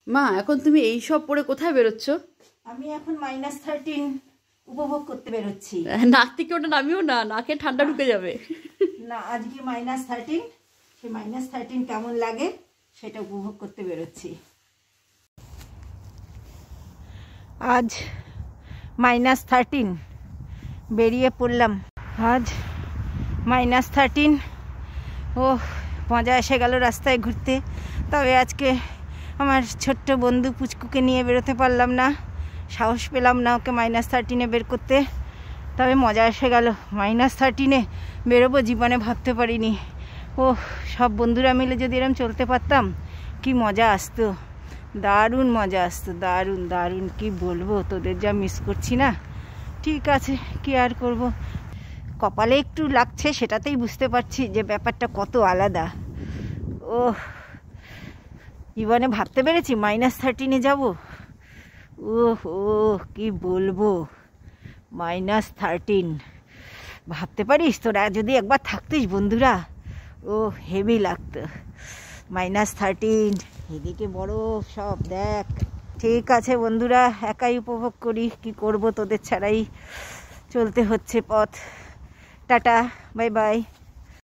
মা এখন তুমি এই সব পরে কোথায় বেরোচ্ছ? আমি এখন -13 উপভোগ করতে বেরোচ্ছি। নাক থেকে ওটা নামিও না, নাকে ঠান্ডা ঢুকে যাবে। না, আজকে -13, সেই -13 কেমন লাগে সেটা উপভোগ করতে বেরোচ্ছি। আজ -13 বেরিয়ে পড়লাম। আজ -13। ও মজা এসে গেল রাস্তায় ঘুরতে। তবে আজকে আমার ছোট্ট বন্ধু পুচকুকে নিয়ে বেরোতে পারলাম না, সাহস পেলাম না ওকে -13 বের করতে। তবে মজা এসে গেল, -13 বেরোবো জীবনে ভাবতে পারিনি। ও সব বন্ধুরা মিলে যদি এরকম চলতে পারতাম কি মজা আসতো, দারুণ মজা আসতো, দারুণ দারুণ। কি বলবো, তোদের যা মিস করছি না। ঠিক আছে, কি আর করব, কপালে একটু লাগছে সেটাতেই বুঝতে পারছি যে ব্যাপারটা কত আলাদা। ও জীবনে ভাবতে পেরেছি -13 যাব। ও কি বলবো, -13 ভাবতে পারিস? তোরা যদি একবার থাকতিস বন্ধুরা, ও হেভি লাগতো। -13, এদিকে বরফ সব দেখ। ঠিক আছে বন্ধুরা, একাই উপভোগ করি, কি করব, তোদের ছাড়াই চলতে হচ্ছে পথ। Tata, bye by.